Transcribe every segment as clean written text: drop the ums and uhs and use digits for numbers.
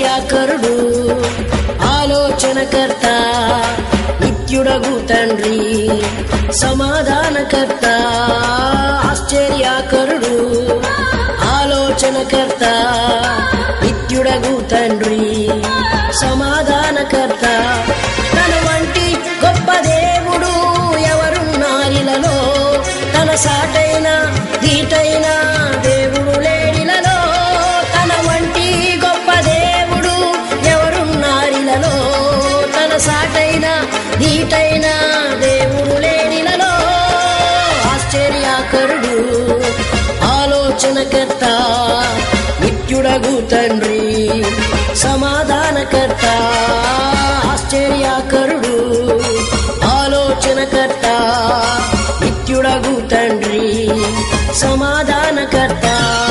ఆశ్చర్యకరుడు ఆలోచనకర్త నిత్యుడగు తండ్రి సమాధానకర్త ఆశ్చర్యకరుడు ఆలోచనకర్త నిత్యుడగు తండ్రి సమాధానకర్త తన వంటి గొప్ప దేవుడు ఎవరున్నారిలలో తన సాటైన దీటైన దేవుడు లేడిలలో తన వంటి గొప్ప దేవుడు ఎవరున్నారిలలో తన సాటైన దీటైన దేవుడు లేడిలలో ఆశ్చర్యకరుడు ఆలోచనకర్త నిత్యుడగు తండ్రి సమాధానకర్త ఆశ్చర్యకరుడు ఆలోచనకర్త నిత్యుడగు తండ్రి సమాధానకర్త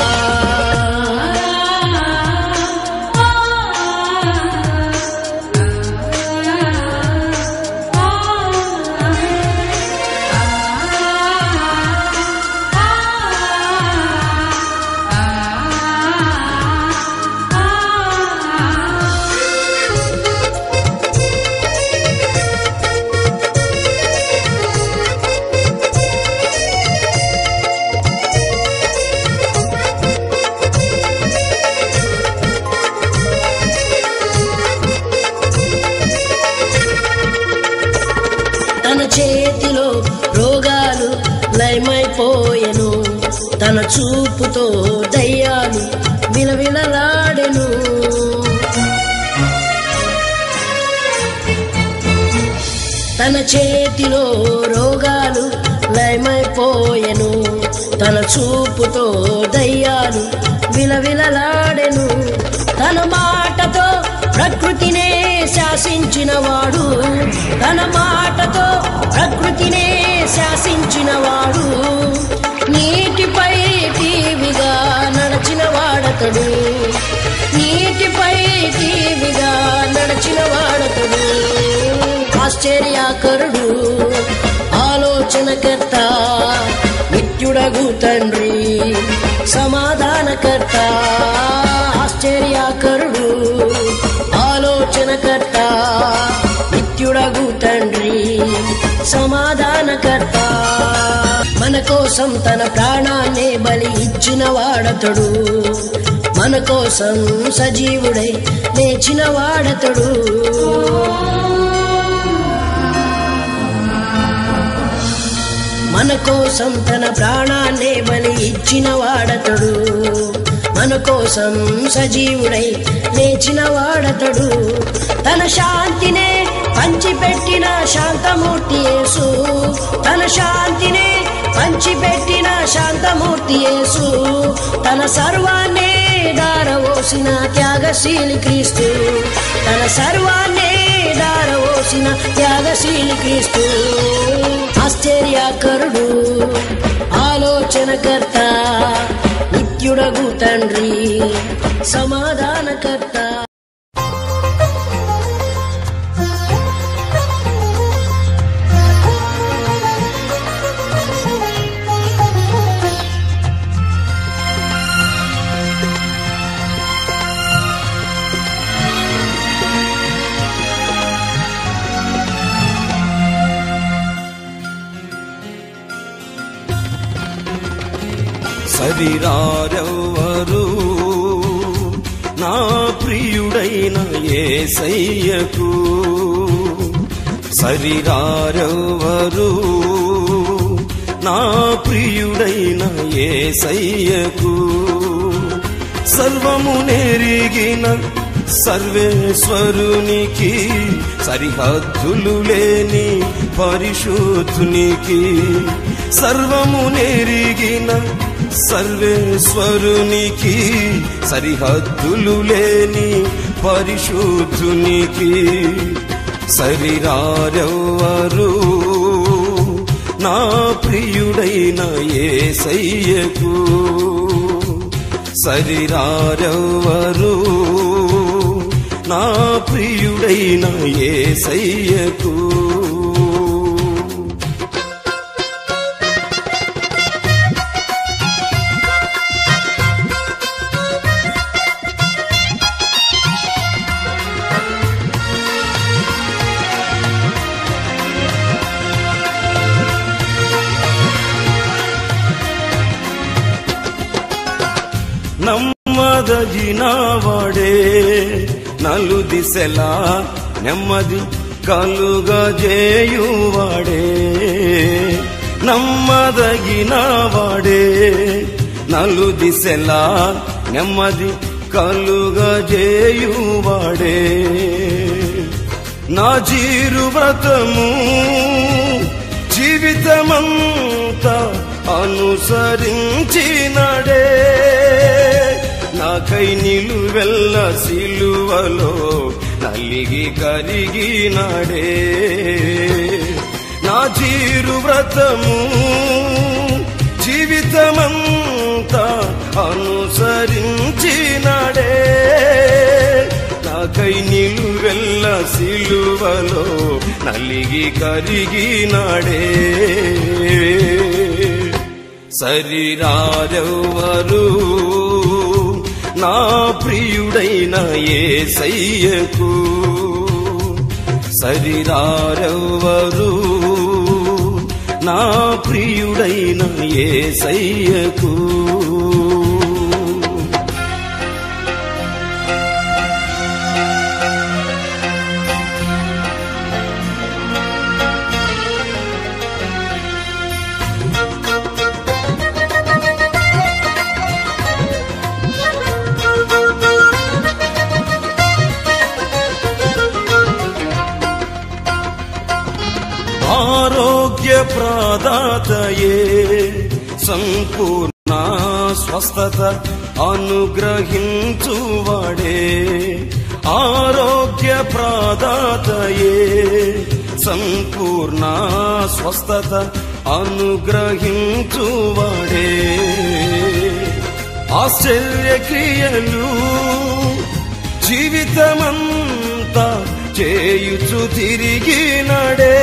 తన చేతిలో రోగాలు లయమైపోయెను తన చూపుతో దయ్యాలు విలవిలలాడెను తన చేతిలో రోగాలు లయమైపోయెను తన చూపుతో దయ్యాలు విలవిలలాడెను తన మాటతో ప్రకృతినే శాసించినవాడు తన మాటతో ప్రకృతినే శాసించినవాడు నీటిపై టీవిగా నడచినవాడతడు నీటిపై టీవిగా నడచినవాడతడు ఆశ్చర్యకరుడు ఆలోచనకర్త నిత్యుడగు తండ్రి సమాధానకర్త ఆశ్చర్యకరుడు ఆలోచనకర్త నిత్యుడగు తండ్రి సమాధానకర్త మన కోసం తన ప్రాణాన్నే బలి ఇచ్చిన వాడతడు మన కోసం సజీవుడై లేచిన వాడతడు మన కోసం తన ప్రాణాన్నే బలి ఇచ్చిన వాడతడు మన కోసం సజీవుడై లేచిన వాడతడు తన శాంతినే పంచిపెట్టిన శాంతమూర్తి యేసు తన శాంతినే పంచిపెట్టిన శాంతమూర్తి యేసు తన సర్వాన్నే దారవోసిన త్యాగశీలి క్రీస్తు తన సర్వాన్నే దారవోసిన త్యాగశీలి క్రీస్తు ఆశ్చర్యకరుడు ఆలోచనకర్త నిత్యుడగు తండ్రి సమాధానకర్త సరిరారెవ్వరు నా ప్రియుడైన యేసయ్యకు సరిరారెవ్వరు నా ప్రియుడైన యేసయ్యకు సర్వము నెరిగిన సర్వేశ్వరునికి సరిహద్దులు లేని పరిశుద్ధునికి సర్వము నెరిగిన సర్వేశ్వరునికి సరిహద్దులు లేని పరిశుద్ధునికి సరిరారెవ్వరు నా ప్రియుడైన యేసయ్యకు సరిరారెవ్వరు నా ప్రియుడైన యేసయ్యకు నమ్మదగిన వాడే నలు దిశలా నెమ్మది కలుగజేయువాడే నమ్మదగిన వాడే నలు దిశలా నెమ్మది కలుగజేయువాడే నా జీరు వ్రతము జీవితమంతా అనుసరించినడే నాకై నిలువెల్ల సిలువలో నలిగి కరిగినడే నా జీరు వ్రతము జీవితమంతా అనుసరించినడే నాకై నిలువెల్ల సిలువలో నలిగి కరిగినడే సరిరారెవ్వరు నా ప్రియుడైన యేసయ్యకు సరిరారెవ్వరు నా ప్రియుడైన యేసయ్యకు ఆరోగ్య ప్రదాతయే సంపూర్ణ స్వస్థత అనుగ్రహించువాడే ఆరోగ్య ప్రదాతయే సంపూర్ణ స్వస్థత అనుగ్రహించువాడే ఆశ్చర్యక్రియలు జీవితమంతా చేయుచు తిరిగినడే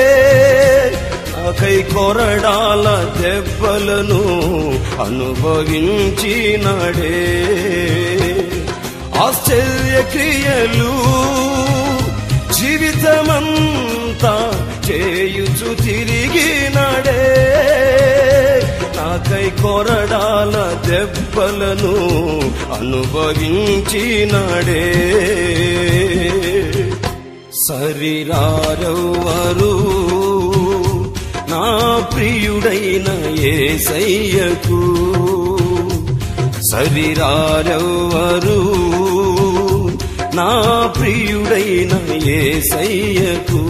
నాకై కొరడాల దెబ్బలను అనుభవించినడే ఆశ్చర్యక్రియలు జీవితమంతా చేయుచు తిరిగినడే నాకై కొరడాల దెబ్బలను అనుభవించినడే సరిరారెవ్వరు నా ప్రియుడైన యేసయ్యకు సరిరారెవ్వరు నా ప్రియుడైన యేసయ్యకు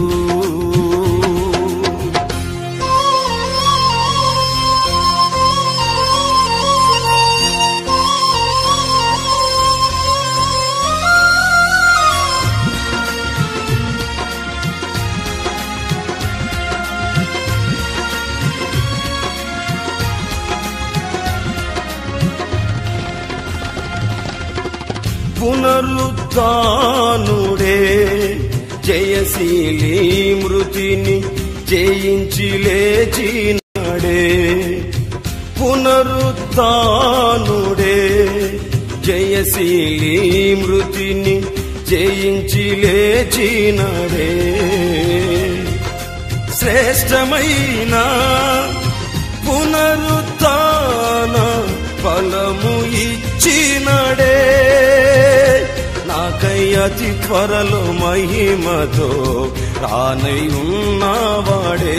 పునరుత్థానుడే జయశీలి మృతిని జయించి లేచినాడే పునరుత్థానుడే జయశీలి మృతిని జయించి లేచినాడే శ్రేష్టమైన పునరుత్థాన ఫలము ఇచ్చినడే నాకై అతి త్వరలో మహిమతో రానై ఉన్నవాడే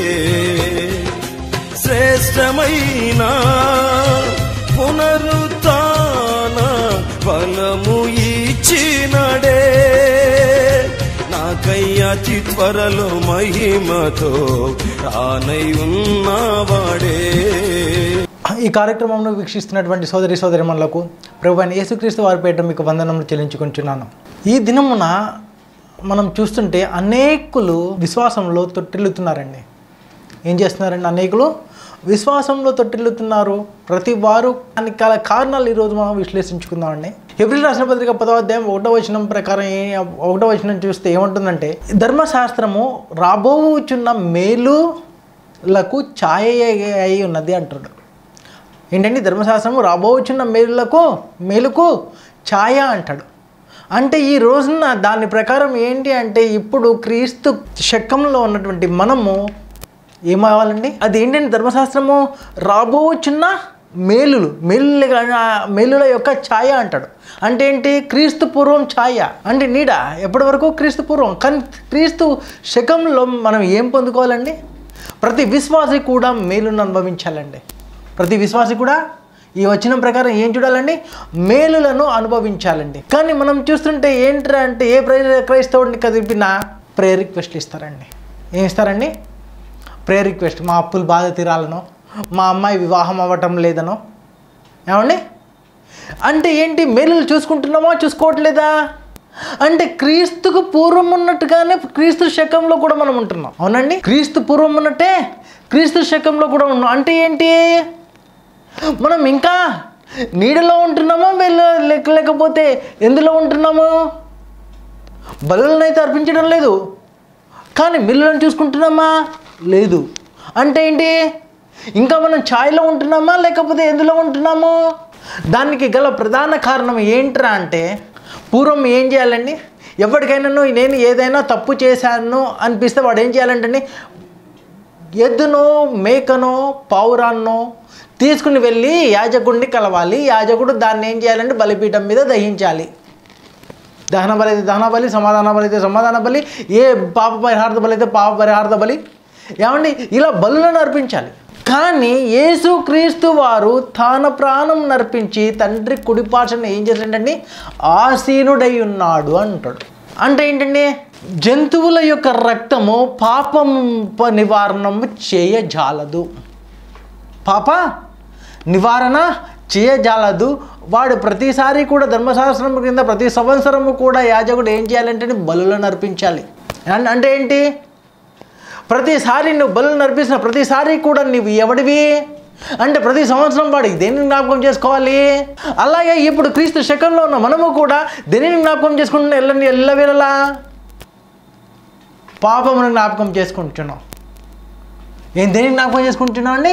శ్రేష్టమైన పునరుత్థాన ఫలము ఇచ్చినడే నాకై అతి త్వరలో మహిమతో రానై ఉన్నవాడే ఈ కార్యక్రమంలో వీక్షిస్తున్నటువంటి సోదరి సోదరిమణులకు ప్రభువైన యేసుక్రీస్తు వారి పేరిట మీకు వందనములు చెల్లించుకుంటున్నాను. ఈ దినమున మనం చూస్తుంటే అనేకులు విశ్వాసంలో తొట్టిల్లుతున్నారండి. ఏం చేస్తున్నారండి? అనేకులు విశ్వాసంలో తొట్టిల్లుతున్నారు. ప్రతి వారు దానికి గల కారణాలు ఈరోజు మనం విశ్లేషించుకుందామండి. హెబ్రీయుల రాసిన పత్రిక 10వ అధ్యాయం 1వ వచనం ప్రకారం 1వ వచనం చూస్తే ఏమంటుందంటే, ధర్మశాస్త్రము రాబోచున్న మేలులకు ఛాయ అయి ఉన్నది అంటున్నాడు. ఏంటండి? ధర్మశాస్త్రము రాబోచున్న మేలుకు ఛాయ అంటాడు. అంటే ఈ రోజున దాని ప్రకారం ఏంటి అంటే, ఇప్పుడు క్రీస్తు శకంలో ఉన్నటువంటి మనము ఏమవ్వాలండి? అది ఏంటంటే ధర్మశాస్త్రము రాబోచున్న మేలుల యొక్క ఛాయ అంటాడు. అంటే ఏంటి? క్రీస్తు పూర్వం ఛాయ అంటే నీడ. ఎప్పటి వరకు? క్రీస్తు పూర్వం. కానీ క్రీస్తు శకంలో మనం ఏం పొందుకోవాలండి? ప్రతి విశ్వాసి కూడా మేలును అనుభవించాలండి. ప్రతి విశ్వాసి కూడా ఈ వచనం ప్రకారం ఏం చూడాలండి? మేలులను అనుభవించాలండి. కానీ మనం చూస్తుంటే ఏంట్రా అంటే ఏ క్రైస్తవుడిని కదిపినా ప్రేయర్ రిక్వెస్ట్లు ఇస్తారండి. ఏం ఇస్తారండి? Prayer request. మా అప్పులు బాధ తీరాలనో, మా అమ్మాయి వివాహం అవ్వటం లేదనో. ఏమండి? అంటే ఏంటి? మేలులు చూసుకుంటున్నామా, చూసుకోవట్లేదా? అంటే క్రీస్తుకు పూర్వం ఉన్నట్టుగానే క్రీస్తు శకంలో కూడా మనం ఉంటున్నాం. అవునండి, క్రీస్తు పూర్వం ఉన్నట్టే క్రీస్తు శకంలో కూడా ఉన్నాం. అంటే ఏంటి? మనం ఇంకా నీడలో ఉంటున్నామా, లేకపోతే ఎందులో ఉంటున్నాము? బలులను అయితే అర్పించడం లేదు, కానీ మిల్లులను చూసుకుంటున్నామా? లేదు. అంటే ఏంటి? ఇంకా మనం ఛాయలో ఉంటున్నామా, లేకపోతే ఎందులో ఉంటున్నాము? దానికి గల ప్రధాన కారణం ఏంట్రా అంటే, పూర్వం ఏం చేయాలండి? ఎవరికైనా నేను ఏదైనా తప్పు చేశాను అనిపిస్తే వాడు ఏం చేయాలంటే, ఎద్దునో మేకనో పావురాన్నో తీసుకుని వెళ్ళి యాజకుడిని కలవాలి. యాజకుడు దాన్ని ఏం చేయాలంటే బలిపీఠం మీద దహించాలి. దహన బలి అయితే దహన బలి, సమాధాన బలి అయితే సమాధాన బలి, ఏ పాప పరిహార్థ బలి అయితే పాప పరిహార్థ బలి. ఏమండి? ఇలా బలులను అర్పించాలి. కానీ యేసుక్రీస్తు వారు తన ప్రాణం నర్పించి తండ్రి కుడిపార్శ్వన ఏం చేశాడండి? ఆసీనుడై ఉన్నాడు అంటాడు. అంటే ఏంటండి? జంతువుల యొక్క రక్తము పాపం నివారణము చేయజాలదు, పాప నివారణ చేయజాలదు. వాడు ప్రతిసారి కూడా ధర్మశాస్త్రం కింద ప్రతి సంవత్సరము కూడా యాజకుడు ఏం చేయాలంటే బలులను అర్పించాలి. అంటే ఏంటి? ప్రతిసారి నువ్వు బలులను అర్పించిన ప్రతిసారి కూడా నువ్వు ఎవడివి అంటే ప్రతి సంవత్సరం వాడికి దేనిని జ్ఞాపకం చేసుకోవాలి. అలాగే ఇప్పుడు క్రీస్తు శకంలో ఉన్న మనము కూడా దేనిని జ్ఞాపకం చేసుకుంటున్నాం? ఎల్లవేళలా పాపమును జ్ఞాపకం చేసుకుంటున్నాం. దేనిని జ్ఞాపకం చేసుకుంటున్నాం అండి?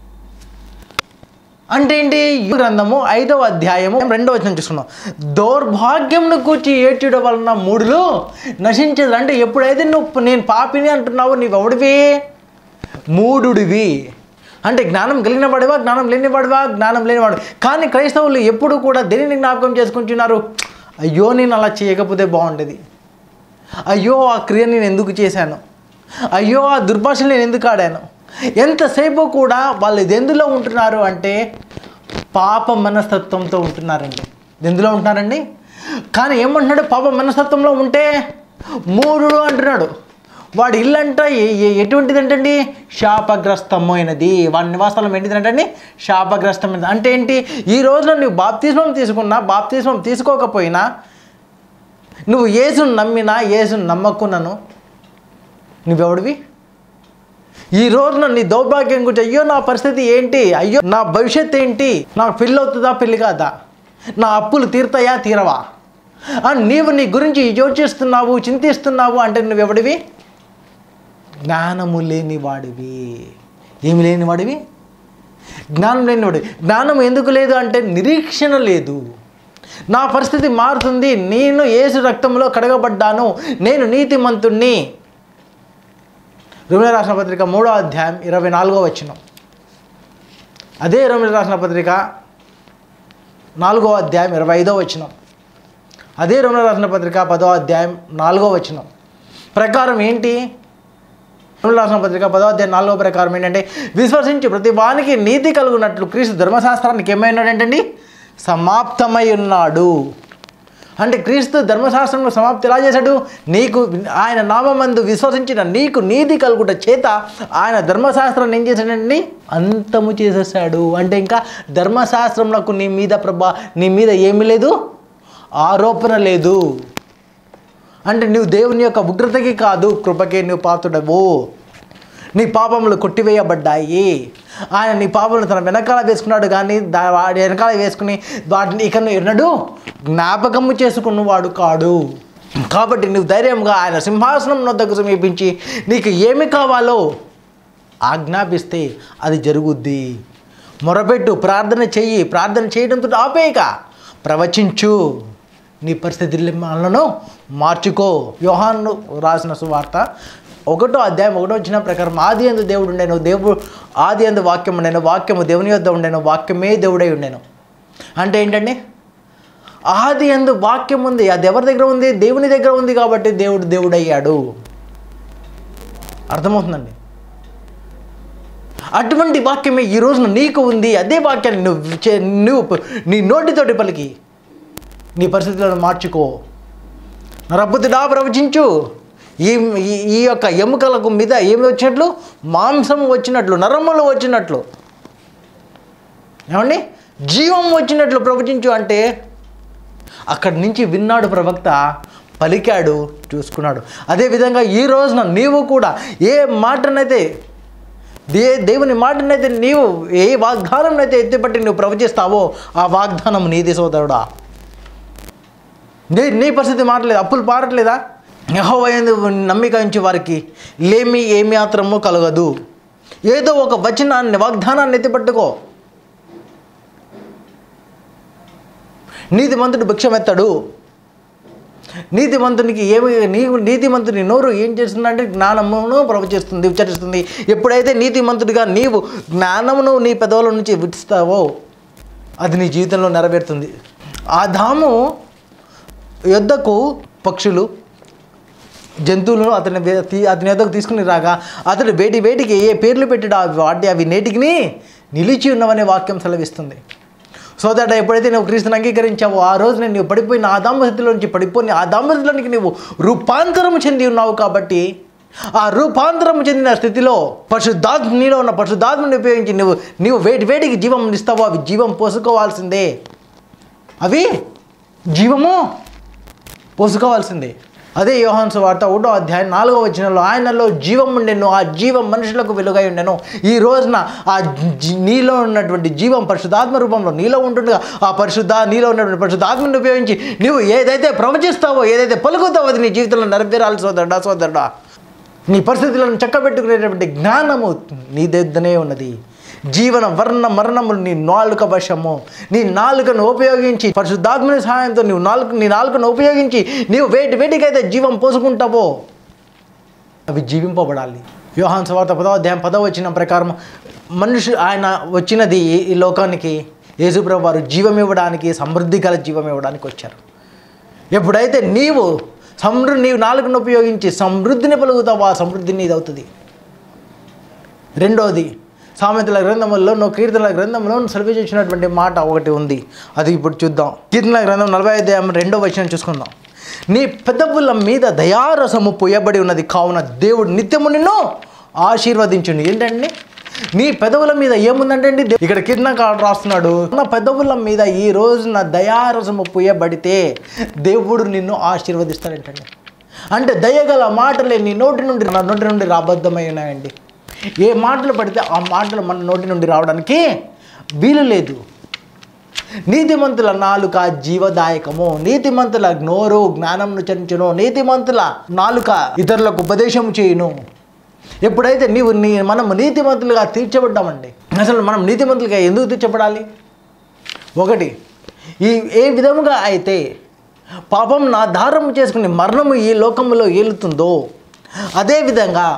అంటే ఏంటి? గ్రంథము 5వ అధ్యాయము 2వ వచనం చూసుకున్నాం. దౌర్భాగ్యమును కూర్చి ఏడ్చుట వలన మూడులు నశించదు. అంటే ఎప్పుడైతే నేను పాపిని అంటున్నావు, నీవెవడివి? మూఢుడివి. అంటే జ్ఞానం కలిగిన వాడివా, జ్ఞానం లేనివాడివా? జ్ఞానం లేనివాడు. కానీ క్రైస్తవులు ఎప్పుడు కూడా దేనిని జ్ఞాపకం చేసుకుంటున్నారు? అయ్యో నేను అలా చేయకపోతే బాగుండేది, అయ్యో ఆ క్రియ నేను ఎందుకు చేశాను, అయ్యో ఆ దుర్భాషను నేను ఎందుకు ఆడాను. ఎంతసేపు కూడా వాళ్ళు ఎందులో ఉంటున్నారు అంటే పాప మనస్తత్వంతో ఉంటున్నారండి. ఎందులో ఉంటున్నారండి? కానీ ఏమంటున్నాడు? పాప మనస్తత్వంలో ఉంటే మూఢుడు అంటున్నాడు. వాడి ఇల్లు అంట ఎటువంటిదంటండి? శాపగ్రస్తమైనది. వాడి నివాసాలం ఏంటిదంటండి? శాపగ్రస్తమైనది. అంటే ఏంటి? ఈ రోజున నువ్వు బాప్తిస్మం తీసుకున్నా, బాప్తిస్మం తీసుకోకపోయినా, నువ్వు యేసును నమ్మినా, యేసును నమ్మకున్నాను, నువ్వెవడివి? ఈ రోజున నీ దౌర్భాగ్యం గురించి అయ్యో నా పరిస్థితి ఏంటి, అయ్యో నా భవిష్యత్ ఏంటి, నాకు పెళ్ళి అవుతుందా పెళ్ళి కాదా, నా అప్పులు తీరుతాయా తీరవా అని నీవు నీ గురించి యోచిస్తున్నావు, చింతిస్తున్నావు అంటే నువ్వెవడివి? జ్ఞానము లేనివాడివి. ఏమి లేనివాడివి? జ్ఞానం లేనివాడివి. జ్ఞానం ఎందుకు లేదు అంటే నిరీక్షణ లేదు. నా పరిస్థితి మారుతుంది, నేను యేసు రక్తంలో కడగబడ్డాను, నేను నీతిమంతుణ్ణి. రోమీయులకు రాసిన పత్రిక 3వ అధ్యాయం 24వ వచనం. అదే రోమీయులకు రాసిన పత్రిక 4వ అధ్యాయం 25వ వచనం. అదే రోమీయులకు రాసిన పత్రిక 10వ అధ్యాయం 4వ వచనం ప్రకారం ఏంటి? రోమీయులకు రాసిన పత్రిక 10వ అధ్యాయం 4వ ప్రకారం ఏంటంటే, విశ్వసించి ప్రతి వానికి నీతి కలుగునట్లు క్రీస్తు ధర్మశాస్త్రానికి ఏమైనాడంటండి? సమాప్తమై ఉన్నాడు. అంటే క్రీస్తు ధర్మశాస్త్రంలో సమాప్తి ఎలా చేశాడు? నీకు ఆయన నామమందు విశ్వసించిన నీకు నీతి కలుగుట చేత ఆయన ధర్మశాస్త్రాన్ని ఏం చేశాడండి? అంతము చేసేసాడు. అంటే ఇంకా ధర్మశాస్త్రంలో నీ మీద ఏమీ లేదు, ఆరోపణ లేదు. అంటే నువ్వు దేవుని యొక్క ఉగ్రతకి కాదు, కృపకే నువ్వు పాత్రుడవు. నీ పాపములు కొట్టివేయబడ్డాయి. ఆయన నీ పాపములు తన వెనకాల వేసుకున్నాడు, కానీ వాడి వెనకాల వేసుకుని వాటిని ఇక ఎన్నడూ జ్ఞాపకము చేసుకున్నవాడు కాడు. కాబట్టి నువ్వు ధైర్యంగా ఆయన సింహాసనం వద్దకు సమీపించి నీకు ఏమి కావాలో ఆజ్ఞాపిస్తే అది జరుగుద్ది. మొరపెట్టు, ప్రార్థన చెయ్యి. ప్రార్థన చేయడంతో ఆపేయక ప్రవచించు, నీ పరిస్థితులను మార్చుకో. యోహాను రాసిన సువార్త 1వ అధ్యాయం 1వ వచనం ప్రకారం ఆది యందు దేవుడు ఉండెను, ఆది యందు వాక్యం ఉండెను, వాక్యము దేవుని యొద్ద ఉండెను, వాక్యమే దేవుడై ఉండెను. అంటే ఏంటండి? ఆది యందు వాక్యం ఉంది. అది ఎవరి దగ్గర ఉంది? దేవుని దగ్గర ఉంది. కాబట్టి దేవుడయ్యాడు. అర్థమవుతుందండి? అటువంటి వాక్యమే ఈ రోజున నీకు ఉంది. అదే వాక్యాన్ని నువ్వు నీ నోటితోటి పలికి నీ పరిస్థితులను మార్చుకో. రబ్బుతుడా ప్రవచించు. ఈ యొక్క ఎముకలకు మీద ఏమి వచ్చినట్లు? మాంసం వచ్చినట్లు, నరములు వచ్చినట్లు, ఏమండి జీవం వచ్చినట్లు ప్రవచించు. అంటే అక్కడి నుంచి విన్నాడు ప్రవక్త, పలికాడు, చూసుకున్నాడు. అదేవిధంగా ఈ రోజున నీవు కూడా ఏ మాటనైతే దేవుని మాటనైతే నీవు ఏ వాగ్దానం అయితే ఎత్తిపట్టి నువ్వు ప్రవచిస్తావో ఆ వాగ్దానం నీది సోదరుడా. నీ పరిస్థితి మారట్లేదు, అప్పులు పారట్లేదా? యెహోవా యందు నమ్మిక ఉంచి వారికి ఏమి మాత్రము కలగదు. ఏదో ఒక వచనాన్ని, వాగ్దానాన్ని ఎత్తిపట్టుకో. నీతిమంతుడు భిక్షమెత్తాడు. నీతిమంతునికి నీతిమంతుని నోరు ఏం చేస్తుందంటే జ్ఞానమును ప్రవచిస్తుంది, ఉచ్చరిస్తుంది. ఎప్పుడైతే నీతిమంతుడిగా నీవు జ్ఞానమును నీ పెదవుల నుంచి విడిస్తావో అది నీ జీవితంలో నెరవేరుతుంది. ఆదాము యొద్దకు పక్షులు, జంతువులను అతని యొద్దకు తీసుకుని రాగా అతడు వేటికి ఏ పేర్లు పెట్టాడు అవి నేటికి నిలిచి ఉన్నవనే వాక్యం సెలవిస్తుంది. సో దట్ ఎప్పుడైతే నువ్వు క్రీస్తుని అంగీకరించావో ఆ రోజున నువ్వు పడిపోయిన ఆ దాంపస్థితిలో నుంచి పడిపోయిన ఆ దాంపస్థితిలోనికి నువ్వు రూపాంతరం చెంది ఉన్నావు. కాబట్టి ఆ రూపాంతరం చెందిన స్థితిలో నీలో ఉన్న పరిశుద్ధాత్మని ఉపయోగించి నువ్వు వేటికి జీవం ఇస్తావో అవి జీవం పోసుకోవాల్సిందే. అవి జీవము పోసుకోవాల్సిందే. అదే యోహాను సువార్త 1వ అధ్యాయం 4వ వచనంలో ఆయనలో జీవం ఉండెను, ఆ జీవం మనుషులకు వెలుగై ఉండెను. ఈ రోజున ఆ నీలో ఉన్నటువంటి జీవం పరిశుద్ధాత్మ రూపంలో నీలో ఉంటుండగా నీలో ఉన్నటువంటి పరిశుద్ధాత్మని ఉపయోగించి నువ్వు ఏదైతే ప్రవచిస్తావో, ఏదైతే పలుకుతావో అది నీ జీవితంలో నెరవేరాలి సోదరుడా. నీ పరిస్థితులను చక్కబెట్టుకునేటువంటి జ్ఞానము నీ దగ్గరనే ఉన్నది. జీవన మరణములు నీ నాలుక వశము. నీ నాలుకను ఉపయోగించి పరిశుద్ధాత్మని సహాయంతో నీ నాలుకను ఉపయోగించి నీవు వేటికైతే జీవం పోసుకుంటావో అవి జీవింపబడాలి. యోహాను సువార్త 10వ అధ్యాయం 10వ వచనం ప్రకారం ఆయన వచ్చినది ఈ లోకానికి యేసుప్రభు వారు జీవం ఇవ్వడానికి, సమృద్ధి గల జీవం ఇవ్వడానికి వచ్చారు. ఎప్పుడైతే నీవు నాలుకను ఉపయోగించి సమృద్ధిని పలుకుతావో ఆ సమృద్ధి నీది అవుతుంది. రెండోది, సామెతల గ్రంథంలో కీర్తనల గ్రంథంలో సెలవిచ్చినటువంటి మాట ఒకటి ఉంది. అది ఇప్పుడు చూద్దాం. కీర్తనల గ్రంథం 40వ అధ్యాయం 2వ వచనం చూసుకుందాం. నీ పెదవుల మీద దయారసము పోయబడి ఉన్నది కావున దేవుడు నిత్యము నిన్ను ఆశీర్వదించును. ఏంటండి నీ పెదవుల మీద ఏముందంటే అండి, ఇక్కడ కీర్తనకారుడు రాస్తున్నాడు, నా పెదవుల మీద ఈ రోజున దయారసము పోయబడితే దేవుడు నిన్ను ఆశీర్వదిస్తాడంటండి. అంటే దయగల మాటలే నీ నోటి నుండి రాబద్ధమై ఉన్నాయండి. ఏ మాటలు పడితే ఆ మాటలు మన నోటి నుండి రావడానికి వీలు లేదు. నీతిమంతుల నాలుక జీవదాయకము, నీతిమంతుల నోరు జ్ఞానంను చరించును, నీతిమంతుల నాలుక ఇతరులకు ఉపదేశం చేయును. ఎప్పుడైతే మనము నీతిమంతులుగా తీర్చబడ్డామండి. అసలు మనం నీతిమంతులుగా ఎందుకు తీర్చబడాలి? ఒకటి, ఏ విధముగా అయితే పాపం ఆధారం చేసుకుని మరణము ఈ లోకంలో ఏలుతుందో అదేవిధంగా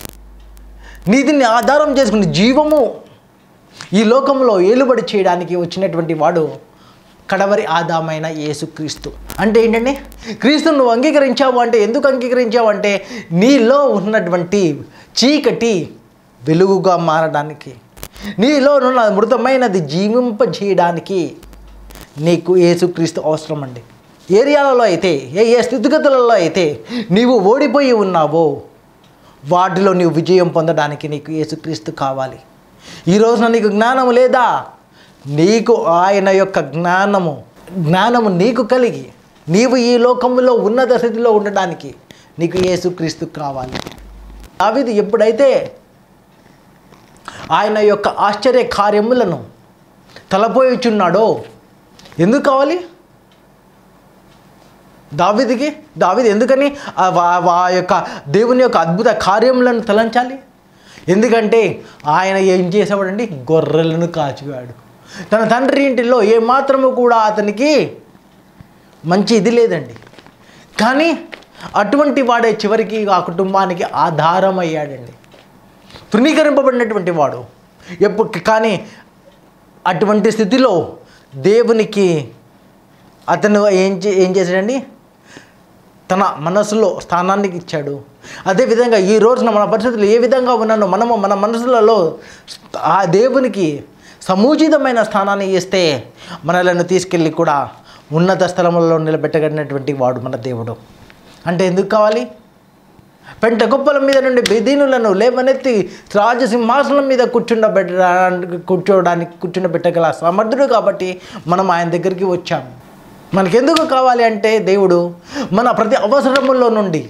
నీతిని ఆధారం చేసుకుని జీవము ఈ లోకంలో ఏలుబడి చేయడానికి వచ్చినటువంటి వాడు కడవరి ఆదామైన యేసుక్రీస్తు. అంటే ఏంటంటే క్రీస్తును నువ్వు అంగీకరించావు అంటే, ఎందుకు అంగీకరించావు అంటే నీలో ఉన్నటువంటి చీకటి వెలుగుగా మారడానికి, నీలో ఉన్న మృతమైనది జీవింపజేయడానికి నీకు యేసుక్రీస్తు అవసరం అండి. ఏరియాలలో అయితే ఏ స్థితిగతులలో అయితే నీవు ఓడిపోయి ఉన్నావో వాటిలో నీవు విజయం పొందడానికి నీకు యేసుక్రీస్తు కావాలి. ఈ రోజున నీకు జ్ఞానము లేదా? నీకు ఆయన యొక్క జ్ఞానము నీకు కలిగి నీవు ఈ లోకంలో ఉన్నత స్థితిలో ఉండడానికి నీకు యేసుక్రీస్తు కావాలి. దావీదు ఎప్పుడైతే ఆయన యొక్క ఆశ్చర్య కార్యములను తలపోయిచున్నాడో, ఎందుకు కావాలి దావీదు ఎందుకని ఆ యొక్క దేవుని యొక్క అద్భుత కార్యములను తలంచాలి? ఎందుకంటే ఆయన ఏం చేసేవాడండి? గొర్రెలను కాచివాడు. తన తండ్రి ఇంటిలో ఏమాత్రము కూడా అతనికి మంచి ఇది లేదండి. కానీ అటువంటి వాడే చివరికి ఆ కుటుంబానికి ఆధారం అయ్యాడండి. తృణీకరింపబడినటువంటి వాడు కానీ అటువంటి స్థితిలో దేవునికి అతను ఏం చేశాడండి, తన మనసులో స్థానాన్ని ఇచ్చాడు. అదేవిధంగా ఈ రోజున మన పరిస్థితులు ఏ విధంగా ఉన్నానో మనము మన మనసులలో ఆ దేవునికి సముచితమైన స్థానాన్ని ఇస్తే మనలను తీసుకెళ్ళి కూడా ఉన్నత స్థలములలో నిలబెట్టగలిగినటువంటి వాడు మన దేవుడు. అంటే ఎందుకు కావాలి? పెంట గొప్పల మీద నుండి బెదీనులను లేవనెత్తి రాజసింహాసనం మీద కూర్చుండబెట్టగల సమర్థుడు కాబట్టి మనం ఆయన దగ్గరికి వచ్చాము. మనకెందుకు కావాలి అంటే దేవుడు మన ప్రతి అవసరముల్లో నుండి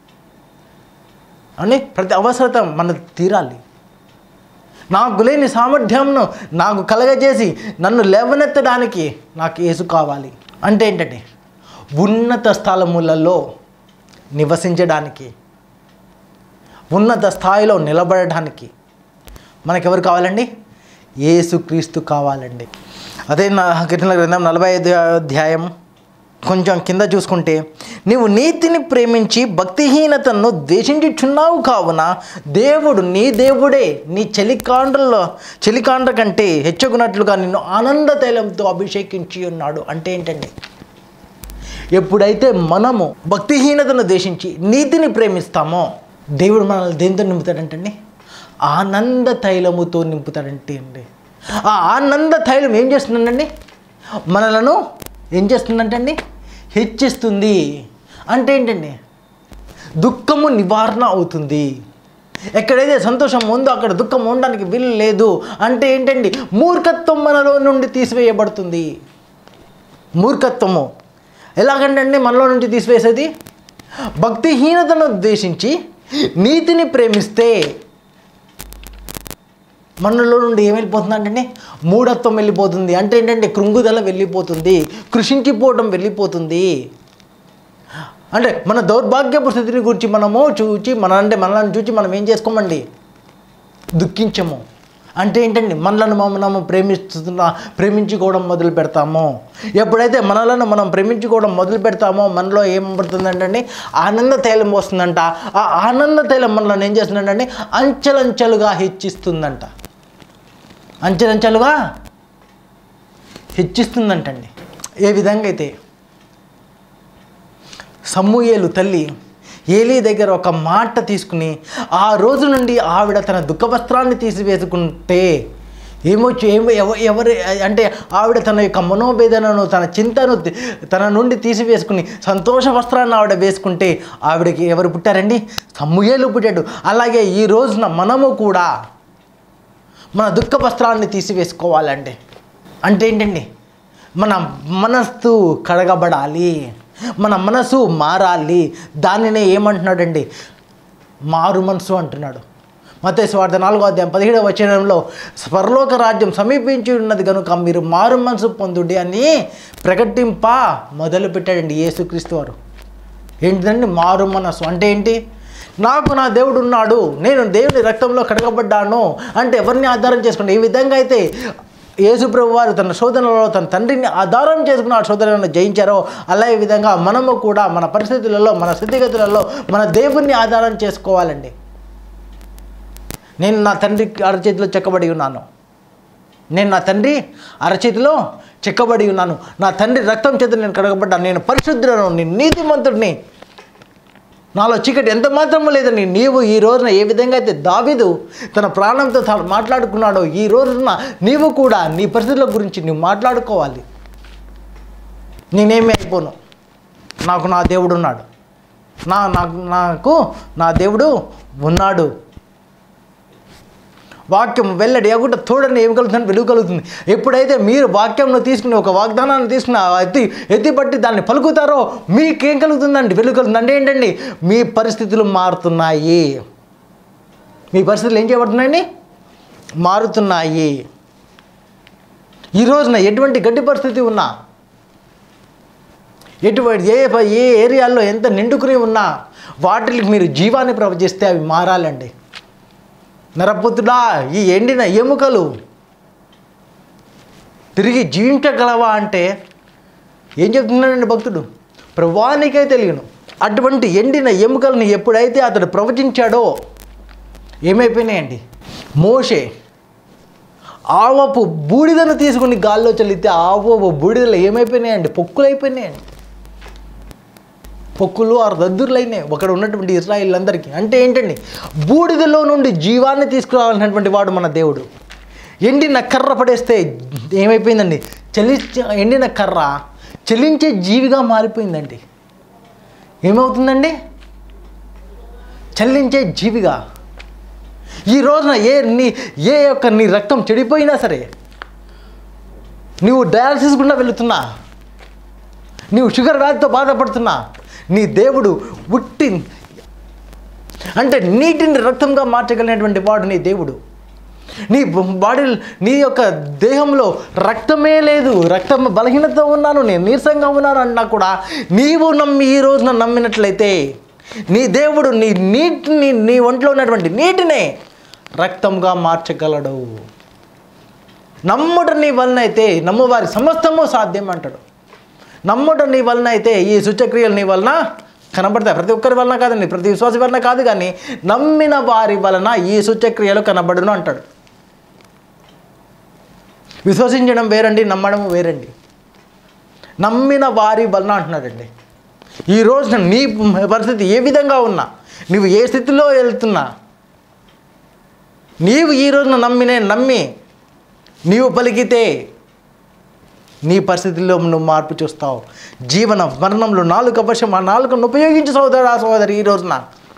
ప్రతి అవసరత మన తీరాలి. నాకు లేని సామర్థ్యంను నాకు కలగజేసి నన్ను లేవనెత్తడానికి నాకు యేసు కావాలి. అంటే ఏంటంటే ఉన్నత స్థలములలో నివసించడానికి, ఉన్నత స్థాయిలో నిలబడడానికి మనకెవరు కావాలండి? యేసుక్రీస్తు కావాలండి. అదే కీర్తనల గ్రంథం 45వ అధ్యాయం కొంచెం కింద చూసుకుంటే, నీవు నీతిని ప్రేమించి భక్తిహీనతను ద్వేషించుచున్నావు కావున దేవుడు నీ దేవుడే నీ చలికాండ్ర కంటే హెచ్చుకున్నట్లుగా నిన్ను ఆనంద తైలంతో అభిషేకించి ఉన్నాడు. అంటే ఏంటండి, ఎప్పుడైతే మనము భక్తిహీనతను ద్వేషించి నీతిని ప్రేమిస్తామో దేవుడు మనల్ని దేంతో నింపుతాడంటండి? ఆనంద తైలముతో నింపుతాడంటే అండి. ఆ ఆనంద తైలం ఏం చేస్తుందండి? మనలను ఏం చేస్తుందంటండి? హెచ్చిస్తుంది. అంటే ఏంటండి? దుఃఖము నివారణ అవుతుంది. ఎక్కడైతే సంతోషం ఉందో అక్కడ దుఃఖం ఉండడానికి వీలు లేదు. అంటే ఏంటండి? మూర్ఖత్వం మనలో నుండి తీసివేయబడుతుంది. మూర్ఖత్వము ఎలాగంటే మనలో నుండి తీసివేసేది? భక్తిహీనతను ద్వేషించి నీతిని ప్రేమిస్తే మనలో నుండి ఏం వెళ్ళిపోతుందంటే మూఢత్వం వెళ్ళిపోతుంది. అంటే ఏంటంటే కృంగుదల వెళ్ళిపోతుంది, కృషించిపోవడం వెళ్ళిపోతుంది. అంటే మన దౌర్భాగ్యపు స్థితిని గురించి మనము చూచి మనల్ని చూచి మనం ఏం చేసుకోమండి? దుఃఖించము. అంటే ఏంటండి? మనము ప్రేమించుకోవడం మొదలు పెడతాము. ఎప్పుడైతే మనలను మనం ప్రేమించుకోవడం మొదలు పెడతామో మనలో ఏమవుతుందంటే ఆనంద తైలం వస్తుందంట. ఆ ఆనంద తైలం మనల్ని ఏం చేస్తుందంటే అంచెలంచెలుగా హెచ్చిస్తుందంట. అంచెలంచెలుగా హెచ్చిస్తుందంటండి. ఏ విధంగా అయితే సమూయేలు తల్లి ఏలీ దగ్గర ఒక మాట తీసుకుని ఆ రోజు నుండి ఆవిడ తన దుఃఖ వస్త్రాన్ని తీసివేసుకుంటే ఎవరు అంటే ఆవిడ తన యొక్క మనోవేదనను తన చింతను తన నుండి తీసివేసుకుని సంతోష వస్త్రాన్ని ఆవిడ వేసుకుంటే ఆవిడకి ఎవరు పుట్టారండి? సమూయేలు పుట్టాడు. అలాగే ఈ రోజున మనము కూడా మన దుఃఖ వస్త్రాన్ని తీసివేసుకోవాలండి. అంటే ఏంటండి? మన మనస్సు కడగబడాలి, మన మనసు మారాలి. దానినే ఏమంటున్నాడండి? మారు మనసు అంటున్నాడు. మత్తయి సువార్త 4వ అధ్యాయం 17వ వచనంలో పరలోక రాజ్యం సమీపించి ఉన్నది కనుక మీరు మారు మనసు పొందుడి అని ప్రకటింప మొదలు పెట్టాడండి యేసుక్రీస్తు వారు. ఏంటిదండి మారు మనసు అంటే ఏంటి? నాకు నా దేవుడు ఉన్నాడు, నేను దేవుని రక్తంలో కడగబడ్డాను అంటే ఎవరిని ఆధారం చేసుకుంటే ఈ విధంగా అయితే యేసుప్రభు వారు తన శోధనలో తన తండ్రిని ఆధారం చేసుకుని ఆ శోధనలను జయించారో అలాగే విధంగా మనము కూడా మన పరిస్థితులలో మన స్థితిగతులలో మన దేవుణ్ణి ఆధారం చేసుకోవాలండి. నేను నా తండ్రి అరచేతిలో చెక్కబడి ఉన్నాను, నేను నా తండ్రి అరచేతిలో చెక్కబడి ఉన్నాను, నా తండ్రి రక్తం చేత నేను కడగబడ్డాను, నేను పరిశుద్ధులను, నేను నీతిమంతుడిని, నాలో చీకటి ఎంత మాత్రము లేదని నీవు ఈ రోజున ఏ విధంగా అయితే దావీదు తన ప్రాణంతో మాట్లాడుకున్నాడో ఈ రోజున నీవు కూడా నీ పరిస్థితుల గురించి నువ్వు మాట్లాడుకోవాలి. నేనేమి అయిపోను, నాకు నా దేవుడు ఉన్నాడు, నాకు నా దేవుడు ఉన్నాడు. వాక్యం వెల్లడి అగుట తోడని ఏమి కలుగుతుంది? వెలుగు కలుగుతుంది. ఎప్పుడైతే మీరు వాక్యంను తీసుకుని ఒక వాగ్దానాన్ని తీసుకుని ఎత్తిపట్టి దాన్ని పలుకుతారో మీకేం కలుగుతుందండి? వెలుగు కలుగుతుంది. అంటే ఏంటండి? మీ పరిస్థితులు మారుతున్నాయి. మీ పరిస్థితులు ఏం చేయబడుతున్నాయండి? మారుతున్నాయి. ఈ రోజున ఎటువంటి గడ్డి పరిస్థితి ఉన్నా, ఎటువంటి ఏ ఏరియాల్లో ఎంత నిండుకుని ఉన్నా వాటికి మీరు జీవాన్ని ప్రవచిస్తే అవి మారాలండి. నరపుత్రుడా, ఈ ఎండిన ఎముకలు తిరిగి జీవించగలవా అంటే ఏం చెప్తున్నాడండి భక్తుడు? ప్రభువానికే తెలియను, అటువంటి ఎండిన ఎముకలను ఎప్పుడైతే అతడు ప్రవచించాడో ఏమైపోయినాయండి? మోషే ఆవపు బూడిదను తీసుకుని గాల్లో చల్లితే ఆవపు బూడిదలు ఏమైపోయినాయండి? పొక్కులు అయిపోయినాయండి. పొక్కులు ఆరు దద్దురులైనాయి అక్కడ ఉన్నటువంటి ఇశ్రాయేలీలందరికీ. అంటే ఏంటండి? బూడిదలో నుండి జీవాన్ని తీసుకురావాల్సినటువంటి వాడు మన దేవుడు. ఎండిన కర్ర పడేస్తే ఏమైపోయిందండి? ఎండిన కర్ర చలించే జీవిగా మారిపోయిందండి. ఏమవుతుందండి? చలించే జీవిగా. ఈ రోజున నీ రక్తం చెడిపోయినా సరే, నువ్వు డయాలసిస్ గుండా వెళుతున్నా, నువ్వు షుగర్ వ్యాధితో బాధపడుతున్నా, నీ దేవుడు అంటే నీటిని రక్తంగా మార్చగలిగినటువంటి వాడు నీ దేవుడు. నీ బాడీ, నీ యొక్క దేహంలో రక్తమే లేదు, రక్తం బలహీనత ఉన్నాను, నేను నీరసంగా ఉన్నాను అన్నా కూడా నీవు ఈ రోజున నమ్మినట్లయితే నీ దేవుడు నీ ఒంట్లో ఉన్నటువంటి నీటినే రక్తంగా మార్చగలడు. నమ్ముట నీ వలన అయితే నమ్మువారి సమస్తము సాధ్యం అంటాడు. నమ్ముట నీ వలన అయితే ఈ సూచక్రియలు నీ వలన కనబడతాయి. ప్రతి ఒక్కరి వలన కాదండి, ప్రతి విశ్వాసి వలన కాదు, కానీ నమ్మిన వారి వలన ఈ సూచక్రియలు కనబడును అంటాడు. విశ్వసించడం వేరండి, నమ్మడం వేరండి. నమ్మిన వారి వలన అంటున్నాడండి. ఈ రోజున నీ పరిస్థితి ఏ విధంగా ఉన్నా, నువ్వు ఏ స్థితిలో వెళ్తున్నా, నీవు ఈ రోజున నమ్మి నీవు పలికితే నీ పరిస్థితుల్లో నువ్వు మార్పు చూస్తావు. జీవన మరణంలో నాలుక వశం. ఆ నాలుకను ఉపయోగించు సోదరి. ఈ రోజున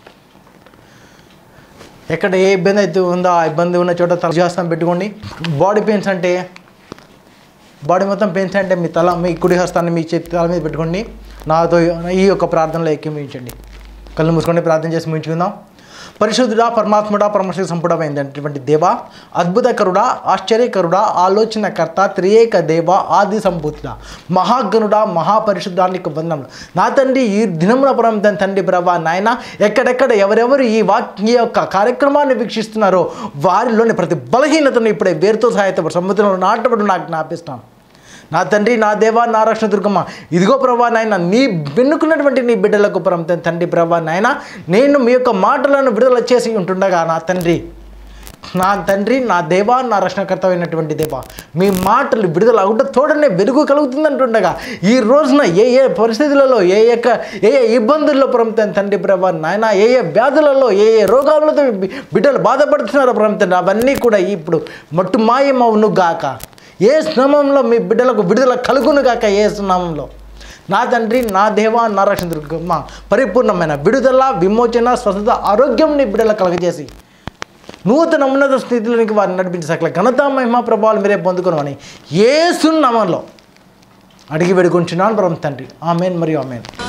ఎక్కడ ఏ ఇబ్బంది అయితే ఉందో ఆ ఇబ్బంది ఉన్న చోట తలజాస్తం పెట్టుకోండి. బాడీ పెయిన్స్ అంటే, బాడీ మొత్తం పెయిన్స్ అంటే మీ కుడి హస్తాన్ని మీ చేతి తల మీద పెట్టుకోండి. నాతో ఈ యొక్క ప్రార్థనలో ఎక్కిమించండి. కళ్ళు మూసుకొని ప్రార్థన చేసి ముగించుకుందాం. పరిశుద్ధుడా, పరమాత్ముడా, పరమశక్తి సంపూర్ణమైనటువంటి దేవా, అద్భుతకరుడా, ఆశ్చర్యకరుడా, ఆలోచనకర్త, త్రియేక దేవ, ఆది సంభూతుడా, మహాగణుడా, మహాపరిశుద్ధానికి వందనములు. నా తండ్రి, ఈ దినమున పరమ తండ్రి ప్రభా నాయన, ఎక్కడెక్కడ ఎవరెవరు ఈ యొక్క కార్యక్రమాన్ని వీక్షిస్తున్నారో వారిలోని ప్రతి బలహీనతను ఇప్పుడే వేరుతో సహాయత సముద్రంలో నాటబడి నాకు జ్ఞాపిస్తాను. నా తండ్రి, నా దేవా, నా రక్షణ దుర్గమ్మ, ఇదిగో ప్రభా నాయన, నీ వెన్నుకున్నటువంటి నీ బిడ్డలకు తండ్రి ప్రభా నాయన, నేను మీ యొక్క మాటలను విడుదల చేసి ఉంటుండగా నా తండ్రి, నా దేవా, నా రక్షణకర్త అయినటువంటి దేవా, మీ మాటలు విడుదల అవుట తోడనే వెలుగు కలుగుతుందంటుండగా ఈ రోజున ఏ పరిస్థితులలో ఏ ఇబ్బందుల్లో తండ్రి ప్రభా నాయన, ఏ వ్యాధులలో ఏ రోగాలతో బిడ్డలు బాధపడుతున్నారో తండ్రి, అవన్నీ కూడా ఇప్పుడు మట్టు మాయమవును గాక. ఏ నామంలో మీ బిడ్డలకు విడుదల కలుగును గాక. ఏ నామంలో నా తండ్రి, నా దేవా, నా రక్షణ దుర్గమ్మ, పరిపూర్ణమైన విడుదల, విమోచన, స్వస్థత, ఆరోగ్యం నీ బిడ్డల కలగజేసి నూతన ఉన్నత స్థితిలోనికి వారిని నడిపించే సకల ఘనత, మహిమ, ప్రభావాలు మీరే పొందుకోనమని యేసు నామములో అడిగి వేడుకొంచున్నాను పరమ తండ్రి. ఆమేన్ మరియు ఆమేన్.